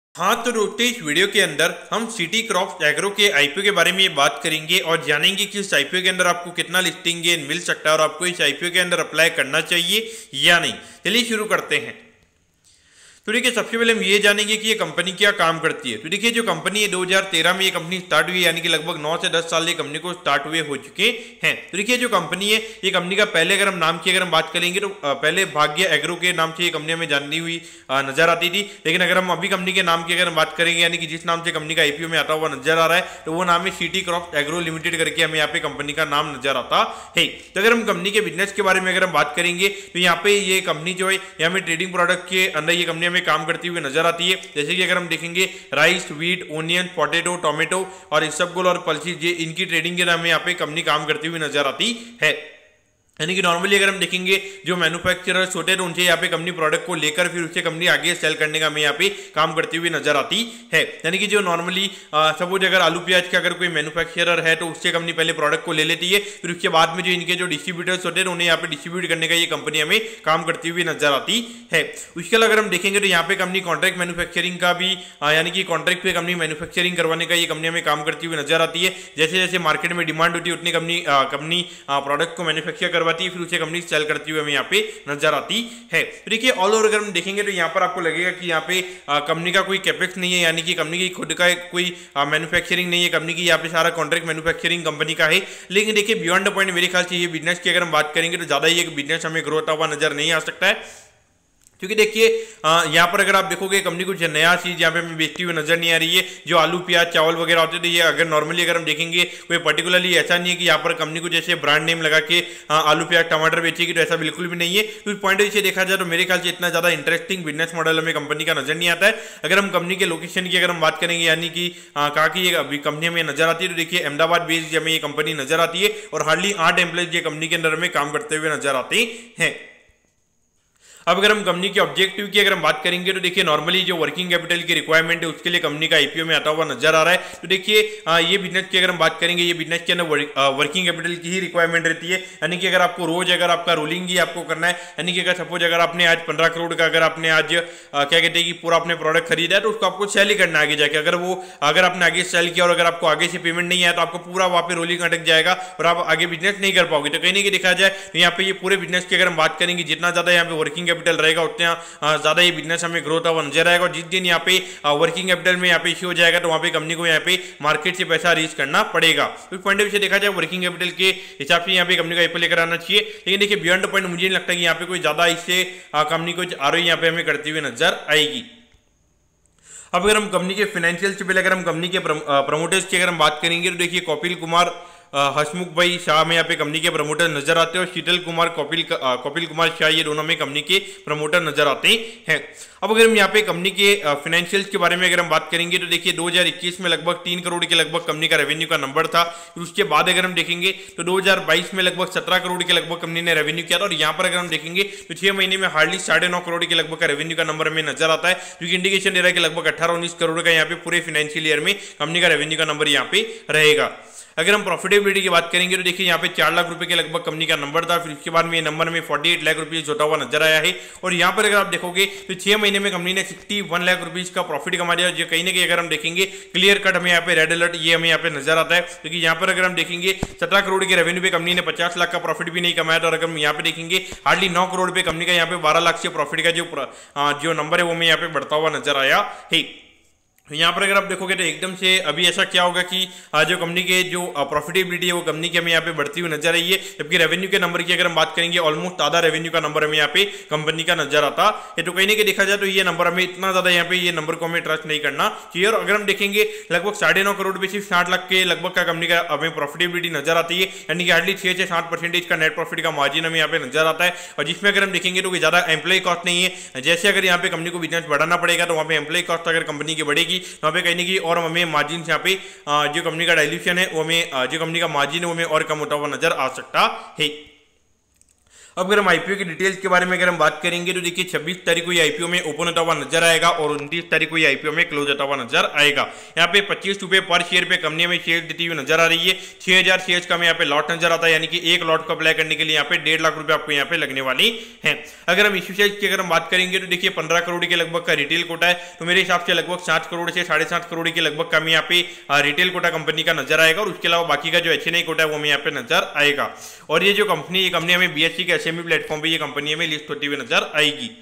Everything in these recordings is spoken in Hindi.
हाँ तो दोस्तों इस वीडियो के अंदर हम सिटी क्रॉप्स एग्रो के आईपीओ के बारे में ये बात करेंगे और जानेंगे कि इस आईपीओ के अंदर आपको कितना लिस्टिंग गेन मिल सकता है और आपको इस आईपीओ के अंदर अप्लाई करना चाहिए या नहीं। चलिए शुरू करते हैं। तो देखिए सबसे पहले हम ये जानेंगे कि ये कंपनी क्या काम करती है। तो देखिए जो कंपनी है 2013 में ये कंपनी स्टार्ट हुई, यानी कि लगभग 9 से 10 साल ये कंपनी को स्टार्ट हुए हो चुके हैं। तो देखिए जो कंपनी है ये कंपनी का पहले अगर हम नाम की अगर हम बात करेंगे तो पहले भाग्य एग्रो के नाम से ये कंपनी हमें जाननी हुई नजर आती थी। लेकिन अगर हम अभी कंपनी के नाम की अगर हम बात करेंगे, यानी कि जिस नाम से कंपनी का आईपीओ में आता हुआ नजर आ रहा है, तो वो नाम है सिटी क्रॉप्स एग्रो लिमिटेड करके हमें यहाँ पे कंपनी का नाम नजर आता है। तो अगर हम कंपनी के बिजनेस के बारे में अगर हम बात करेंगे तो यहाँ पे ये कंपनी जो है यहाँ में ट्रेडिंग प्रोडक्ट के अंदर ये कंपनी हमें काम करती हुई नजर आती है। जैसे कि अगर हम देखेंगे rice, wheat, onion, potato, tomato और इसबगोल और पल्सीज, ये इनकी ट्रेडिंग के नाम में यहाँ पे कंपनी काम करती हुई नजर आती है। यानी कि नॉर्मली अगर हम देखेंगे जो मैन्युफैक्चरर्स होते हैं तो उनसे यहाँ पे कंपनी प्रोडक्ट को लेकर फिर उससे कंपनी आगे सेल करने का हमें यहाँ पे काम करती हुई नजर आती है। यानी कि जो नॉर्मली सपोज अगर आलू प्याज का अगर कोई मैन्युफैक्चरर है तो उससे कंपनी पहले प्रोडक्ट को ले लेती है, फिर उसके बाद में जो इनके जो डिस्ट्रीब्यूटर्स होते हैं उन्हें यहाँ पे डिस्ट्रीब्यूट करने का ये कंपनी हमें काम करती हुई नजर आती है। उसके अलावा अगर हम देखेंगे तो यहाँ पे कंपनी कॉन्ट्रैक्ट मैन्युफैक्चरिंग का भी यानी कि कॉन्ट्रैक्ट पे कंपनी मैन्युफैक्चरिंग करवाने का ये कंपनी हमें काम करती हुई नजर आती है। जैसे जैसे मार्केट में डिमांड होती है उतनी कंपनी प्रोडक्ट को मैन्युफैक्चर करवाती है, फिर उसे कंपनी सेल करती हुई हमें यहाँ पे नजर आती है। तो देखिए ऑल ओवर अगर हम देखेंगे तो यहाँ पर आपको लगेगा कि यहाँ पे कंपनी का कोई कैपेक्स नहीं है, यानी कि कंपनी की खुद का कोई मैन्युफैक्चरिंग नहीं है। कंपनी की यहाँ पे सारा कॉन्ट्रैक्ट मैन्युफैक्चरिंग कंपनी का है। लेकिन देखिए बियॉन्ड द पॉइंट मेरे ख्याल से ये बिजनेस की अगर हम बात करेंगे तो ज्यादा ये बिजनेस हमें ग्रो होता हुआ नजर नहीं आ सकता है, क्योंकि देखिए यहाँ पर अगर आप देखोगे कंपनी कुछ नया चीज यहाँ पे हमें बेचती हुई नजर नहीं आ रही है। जो आलू प्याज चावल वगैरह होते थे ये अगर नॉर्मली अगर हम देखेंगे कोई पर्टिकुलरली ऐसा नहीं है कि यहाँ पर कंपनी को जैसे ब्रांड नेम लगा के आलू प्याज टमाटर बेचेगी, तो ऐसा बिल्कुल भी नहीं है। तो इस पॉइंट से देखा जाए तो मेरे ख्याल से इतना ज्यादा इंटरेस्टिंग बिजनेस मॉडल हमें कंपनी का नजर नहीं आता है। अगर हम कंपनी के लोकेशन की अगर हम बात करेंगे, यानी कि कहा कि ये कंपनी हमें नजर आती है, तो देखिए अहमदाबाद बेस्ड हमें ये कंपनी नजर आती है और हार्डली 8 एम्प्लॉइज ये कंपनी के अंदर हमें काम करते हुए नजर आते हैं। अब अगर हम कंपनी के ऑब्जेक्टिव की अगर हम बात करेंगे तो देखिए नॉर्मली जो वर्किंग कैपिटल की रिक्वायरमेंट है उसके लिए कंपनी का आईपीओ में आता हुआ नजर आ रहा है। तो देखिए ये बिजनेस की अगर हम बात करेंगे, ये बिजनेस के अंदर वर्किंग कैपिटल की ही रिक्वायरमेंट रहती है। यानी कि अगर आपको रोज अगर आपका रोलिंग ही आपको करना है, यानी कि अगर सपोज अगर आपने आज 15 करोड़ का अगर आपने आज क्या कहते हैं कि पूरा अपने प्रोडक्ट खरीदा है तो उसको आपको सेल ही करना है आगे जाके। अगर आपने आगे सेल किया और अगर आपको आगे से पेमेंट नहीं आया तो आपको पूरा वहाँ पे रोलिंग अटक जाएगा और आप आगे बिजनेस नहीं कर पाओगे। तो कहीं ना कहीं देखा जाए तो यहाँ पे ये पूरे बिजनेस की अगर हम बात करेंगे, जितना ज्यादा यहाँ पे वर्किंग कैपिटल रहेगा उतना ज्यादा ये बिजनेस हमें ग्रोथ हुआ नजर आएगा। और जिस दिन यहाँ पे वर्किंग कैपिटल में यहाँ पे इश्यू हो जाएगा तो वहाँ पे कंपनी को यहाँ पे मार्केट से पैसा रीच करना पड़ेगा। तो इस पॉइंट से देखा जाए वर्किंग कैपिटल के हिसाब से यहाँ पे कंपनी का आईपीओ लेकर आना चाहिए। लेकिन देखिए बियॉन्ड पॉइंट मुझे नहीं लगता कि यहाँ पे कोई ज्यादा इससे कंपनी को आरओई यहाँ पे हमें करती हुई नजर आएगी। अब अगर हम कंपनी के फाइनेंशियल से पहले अगर हम कंपनी के प्रमोटर्स की अगर हम बात करेंगे तो देखिए कपिल कुमार हसमुख भाई शाह में यहाँ पे कंपनी के प्रमोटर नजर आते हैं और शीतल कुमार कपिल कुमार शाह ये दोनों में कंपनी के प्रमोटर नजर आते हैं। अब अगर हम यहाँ पे कंपनी के फाइनेंशियल्स के बारे में अगर हम बात करेंगे तो देखिए 2021 में लगभग 3 करोड़ के लगभग कंपनी का रेवेन्यू का नंबर था। फिर उसके बाद अगर हम देखेंगे तो 2022 में लगभग 17 करोड़ के लगभग कंपनी ने रेवेन्यू किया था और यहाँ पर अगर हम देखेंगे तो 6 महीने में हार्डली 9.5 करोड़ के लगभग का रेवेन्यू का नंबर हमें नजर आता है, जो कि इंडिकेशन दे रहा है कि लगभग 18-19 करोड़ का यहाँ पे पूरे फाइनेंशियल ईयर में कंपनी का रेवेन्यू का नंबर यहाँ पे रहेगा। अगर हम प्रॉफिटेबिलिटी की बात करेंगे तो देखिए यहाँ पे 4 लाख रुपए के लगभग कंपनी का नंबर था। फिर उसके बाद में ये नंबर में 48 लाख रुपीज होता हुआ नजर आया है और यहाँ पर अगर आप देखोगे तो 6 महीने में कंपनी ने 61 लाख रुपीज का प्रॉफिट कमा लिया। जो कहीं ना कहीं अगर हम देखेंगे क्लियर कट हमें यहाँ पे रेड अलर्ट ये हमें यहाँ पे नजर आता है, क्योंकि यहाँ पर अगर हम देखेंगे 17 करोड़ के रेवेन्यू पे कंपनी ने 50 लाख का प्रॉफिट भी नहीं कमाया था। और अगर हम यहाँ पे देखेंगे हार्डली 9 करोड़ पे कंपनी का यहाँ पे 12 लाख से प्रॉफिट का जो नंबर है वो हमें यहाँ पे बढ़ता हुआ नजर आया है। यहाँ पर अगर आप देखोगे तो एकदम से अभी ऐसा क्या होगा कि जो कंपनी के जो प्रॉफिटेबिलिटी है वो कंपनी की हमें यहाँ पे बढ़ती हुई नजर आई है, जबकि रेवेन्यू के नंबर की अगर हम बात करेंगे ऑलमोस्ट आधा रेवेन्यू का नंबर हमें यहाँ पे कंपनी का नजर आता है। तो कहीं ना कहीं देखा जाए तो ये नंबर हमें इतना ज्यादा यहाँ पे ये नंबर को हमें ट्रस्ट नहीं करना चाहिए। और अगर हम देखेंगे लगभग 9.5 करोड़ पे सिर्फ 60 लाख के लगभग का कंपनी का हमें प्रॉफिटेबिलिटी नजर आती है, यानी कि हार्डली 6 से 7% का नेट प्रॉफिट का मार्जिन हमें यहाँ पे नजर आता है। और जिसमें अगर हम देखेंगे तो ज्यादा एम्प्लॉय कॉस्ट नहीं है। जैसे अगर यहाँ पे कंपनी को बिजनेस बढ़ाना पड़ेगा तो वहाँ पे एम्प्लॉय कॉस्ट अगर कंपनी की बढ़ेगी तो वहाँ पे कहीं ना कहीं और हमें मार्जिन यहाँ पे जो कंपनी का डाइल्यूशन है वो हमें जो कंपनी का मार्जिन है वो हमें और कम होता हुआ नजर आ सकता है। अब अगर हम आईपीओ की डिटेल्स के बारे में अगर हम बात करेंगे तो देखिए 26 तारीख को ये आईपीओ में ओपन होता हुआ नजर आएगा और 29 तारीख को ये आईपीओ में क्लोज होता हुआ नजर आएगा। यहाँ पे 25 रुपए पर शेयर पे कंपनी में शेयर देती हुई नजर आ रही है। 6000 शेयर का में यहाँ पे लॉट नजर आता है, यानी कि एक लॉट को अप्लाई करने के लिए यहाँ पे 1.5 लाख रुपए आपको यहाँ पे लगने वाली है। अगर हम इश्यू साइज की अगर हम बात करेंगे तो देखिए 15 करोड़ के लगभग का रिटेल कोटा है, तो मेरे हिसाब से लगभग 7 करोड़ से 7.5 करोड़ के लगभग का यहाँ पे रिटेल कोटा कंपनी का नजर आएगा और उसके अलावा बाकी का जो एचएनआई कोटा है वो हमें यहाँ पे नजर आएगा। और ये जो कंपनी हमें बीएसई के एसएमई प्लेटफॉर्म पे ये कंपनी में लिस्ट होती हुई नजर आएगी।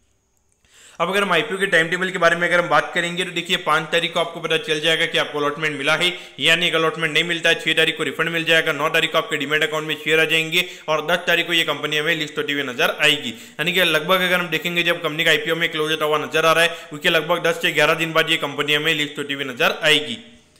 अब अगर हम आईपीओ के टाइम टेबल के बारे में अगर हम बात करेंगे तो देखिए 5 तारीख को आपको पता चल जाएगा कि आपको अलॉटमेंट मिला है या नहीं। अलॉटमेंट नहीं मिलता है 6 तारीख को रिफंड मिल जाएगा, 9 तारीख को आपके डीमैट अकाउंट में शेयर आ जाएंगे और 10 तारीख को ये कंपनी हमें लिस्ट होती हुई नजर आएगी। यानी कि लगभग अगर हम देखेंगे जब कंपनी का आईपीओ में क्लोज होता हुआ नजर आ रहा है उसके लगभग 10 से 11 दिन बाद ये कंपनी हमें लिस्ट होती हुई नजर आएगी।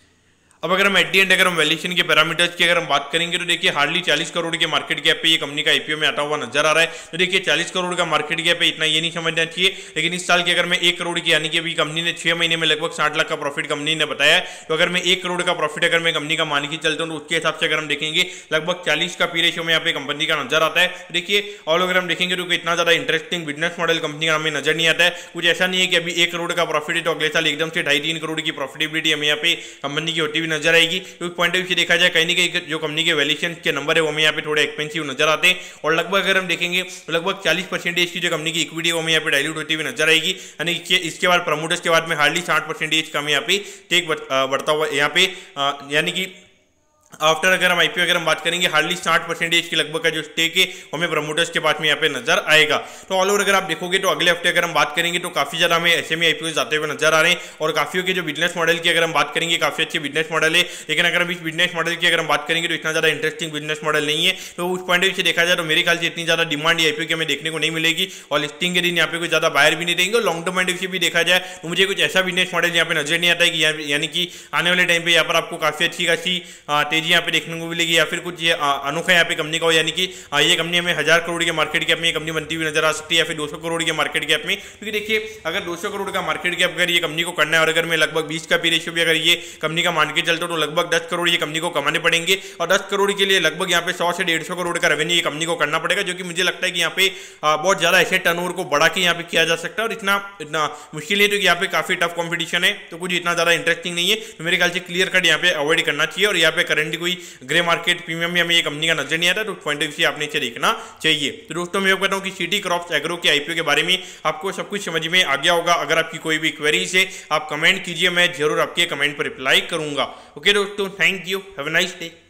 अब अगर हम एट दी एंड अगर हम वैल्यूएशन के पैरामीटर्स की अगर हम बात करेंगे तो देखिए हार्डली 40 करोड़ के मार्केट कैप पे ये कंपनी का आईपीओ में आता हुआ नजर आ रहा है। तो देखिए 40 करोड़ का मार्केट कैप है, इतना ये नहीं समझना चाहिए, लेकिन इस साल की अगर मैं 1 करोड़ की यानी कि अभी कंपनी ने 6 महीने में लगभग 60 लाख का प्रॉफिट कंपनी ने बताया है, तो अगर मैं 1 करोड़ का प्रॉफिट अगर मैं कंपनी का मान के चलता हूँ तो उसके हिसाब से अगर हम देखेंगे लगभग 40 का पी रेशियो में यहाँ पे कंपनी का नजर आता है। देखिए और अगर हम देखेंगे तो इतना ज्यादा इंटरेस्टिंग बिजनेस मॉडल कंपनी का हमें नजर नहीं आता है। कुछ ऐसा नहीं है कि अभी 1 करोड़ का प्रॉफिट है तो अगले साल एकदम से 2.5-3 करोड़ की प्रॉफिटेबिलिटी हमें यहाँ पे कंपनी की होती हुई नजर आएगी। पॉइंट ऑफ व्यू से देखा जाए कहीं ना कहीं जो कंपनी के वैल्यूएशन के नंबर है वो हमें यहाँ पे थोड़े एक्सपेंसिव नजर आते हैं और लगभग अगर हम देखेंगे तो लगभग 40% की जो कंपनी की इक्विटी है वो हमें यहाँ पे डाइल्यूट होती हुई नजर आएगी। यानी कि इसके बाद प्रमोटर्स के बाद में हार्डली 60% का हमें यहाँ पे टेक बढ़ता हुआ यहाँ पे यानी कि आफ्टर अगर हम आईपीओ अगर हम बात करेंगे हार्डली 60% की लगभग का जो स्टेक है हमें प्रमोटर्स के पास में यहाँ पे नजर आएगा। तो ऑल ओवर अगर आप देखोगे तो अगले हफ्ते अगर हम बात करेंगे तो काफी ज्यादा हमें एसएमई आईपीओ आते हुए नजर आ रहे हैं और काफियों के जो बिजनेस मॉडल की अगर हम बात करेंगे काफी अच्छे बिजनेस मॉडल है, लेकिन अगर हम इस बिजनेस मॉडल की अगर हम बात करेंगे तो इतना ज्यादा इंटरेस्टिंग बिजनेस मॉडल नहीं है। तो उस पॉइंट ऑफ व्यू से देखा जाए तो मेरे ख्याल से इतनी ज्यादा डिमांड आईपीओ की हमें देखने को नहीं मिलेगी और लिस्टिंग के दिन यहाँ पे कोई ज्यादा बायर भी नहीं रहेंगे। और long term point of view से भी देखा जाए तो मुझे कुछ ऐसा बिजनेस मॉडल यहाँ पे नजर नहीं आता है कि यानी कि आने वाले टाइम पे यहाँ पर आपको काफी अच्छी खासी तेजी यहाँ पे देखने को मिलेगी या फिर कुछ ये अनोखा यहाँ पे कंपनी का हो, यानी कि ये कंपनी हमें 1000 करोड़ के मार्केट कैप में ये कंपनी बनती हुई नजर आ सकती है या फिर 200 करोड़ के मार्केट कैप में। क्योंकि देखिए अगर 200 करोड़ का मार्केट कैप अगर ये कंपनी को करना है और अगर मैं लगभग 20 का पी रेशियो भी अगर ये कंपनी का मान के चलता हूं तो लगभग 10 करोड़ ये कंपनी को कमाने पड़ेंगे और 10 करोड़ के लिए लगभग यहाँ पे 100 से 150 करोड़ का रेवेन्यू ये कंपनी को करना पड़ेगा, जो कि मुझे लगता है कि यहाँ पे बहुत ज्यादा एसेट टर्नओवर को बढ़ा के यहाँ पे किया जा सकता है और इतना मुश्किल है, तो यहाँ पे काफी टफ कॉम्पिटिशन है, तो कुछ इतना ज्यादा इंटरेस्टिंग नहीं है। तो मेरे ख्याल से क्लियर कट यहाँ पे अवॉइड करना चाहिए और यहाँ पे करंटली कोई ग्रे मार्केट प्रीमियम में हमें ये कंपनी का नजर नहीं आता, तो पॉइंट ऑफ व्यू से आपने इसे देखना चाहिए। तो दोस्तों मैं कहता हूं कि सिटी क्रॉप्स एग्रो के आईपीओ के बारे में आपको सब कुछ समझ में आ गया होगा। अगर आपकी कोई भी क्वेरीज है आप कमेंट कीजिए, मैं जरूर आपके कमेंट पर रिप्लाई करूंगा। ओके दोस्तों, thank you, have a nice day.